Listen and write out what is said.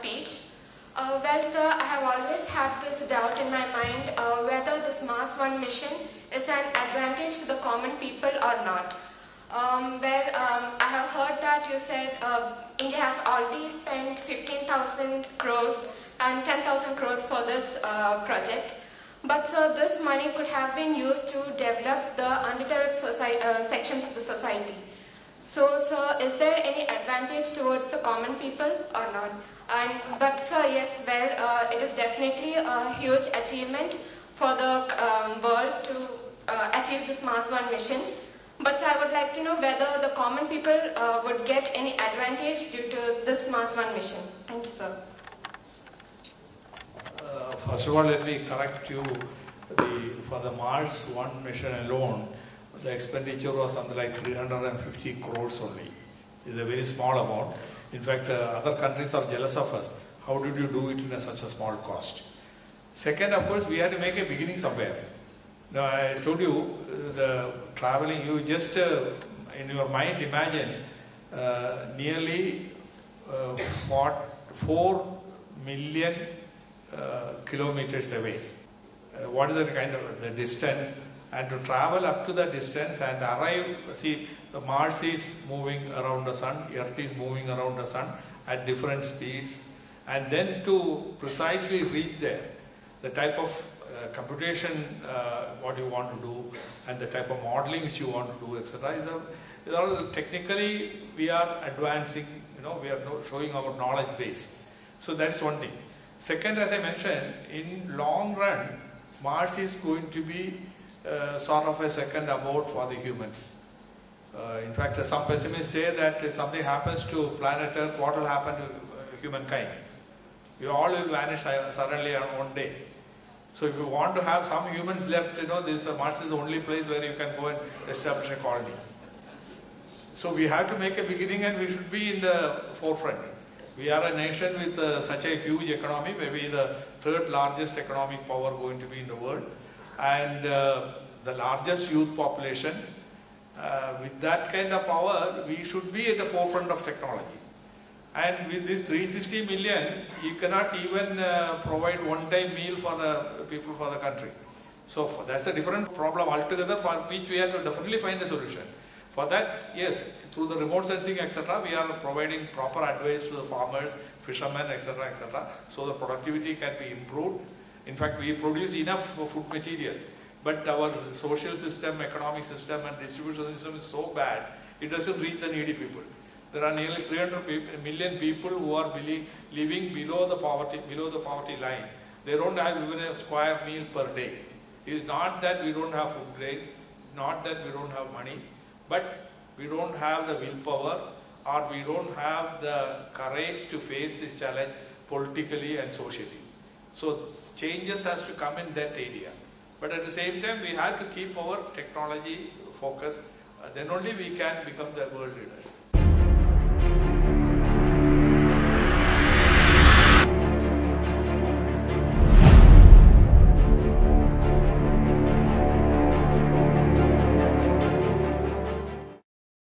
speech. Well, sir, I have always had this doubt in my mind whether this Mars One mission is an advantage to the common people or not. I have heard that you said India has already spent 15,000 crores and 10,000 crores for this project. But sir, this money could have been used to develop the undeveloped sections of the society. So sir, is there any advantage towards the common people or not? But sir, yes, well, it is definitely a huge achievement for the world to achieve this Mars One mission. But I would like to know whether the common people would get any advantage due to this Mars One mission. Thank you, sir. First of all, let me correct you. For the Mars One mission alone, the expenditure was something like 350 crores only. It's a very small amount. In fact, other countries are jealous of us. How did you do it in such a small cost? Second, of course, we had to make a beginning somewhere. Now, I told you, the traveling, you just, in your mind, imagine nearly 4 million kilometers away. What is the kind of the distance? And to travel up to the distance and arrive, see, the Mars is moving around the sun, Earth is moving around the sun at different speeds, and then to precisely reach there, the type of computation what you want to do and the type of modeling which you want to do, etc. is all technically we are advancing, we are showing our knowledge base. So that is one thing. Second, as I mentioned, in long run, Mars is going to be sort of a second abode for the humans. In fact, some pessimists say that if something happens to planet Earth, what will happen to humankind? We all will vanish suddenly on one day. So if you want to have some humans left, Mars is the only place where you can go and establish a colony. So we have to make a beginning and we should be in the forefront. We are a nation with such a huge economy, maybe the third largest economic power going to be in the world, and the largest youth population. With that kind of power, we should be at the forefront of technology. And with this 360 million, you cannot even provide one-time meal for the people for the country. So that's a different problem altogether, for which we have to definitely find a solution. For that, yes, through the remote sensing, etc., we are providing proper advice to the farmers, fishermen, etc., etc., so the productivity can be improved. In fact, we produce enough food material, but our social system, economic system, and distribution system is so bad, it doesn't reach the needy people. There are nearly 300 million people who are living below the poverty line. They don't have even a square meal per day. It is not that we don't have food grains, not that we don't have money, but we don't have the willpower or we don't have the courage to face this challenge politically and socially. So changes has to come in that area. But at the same time, we have to keep our technology focused. Then only we can become the world leaders.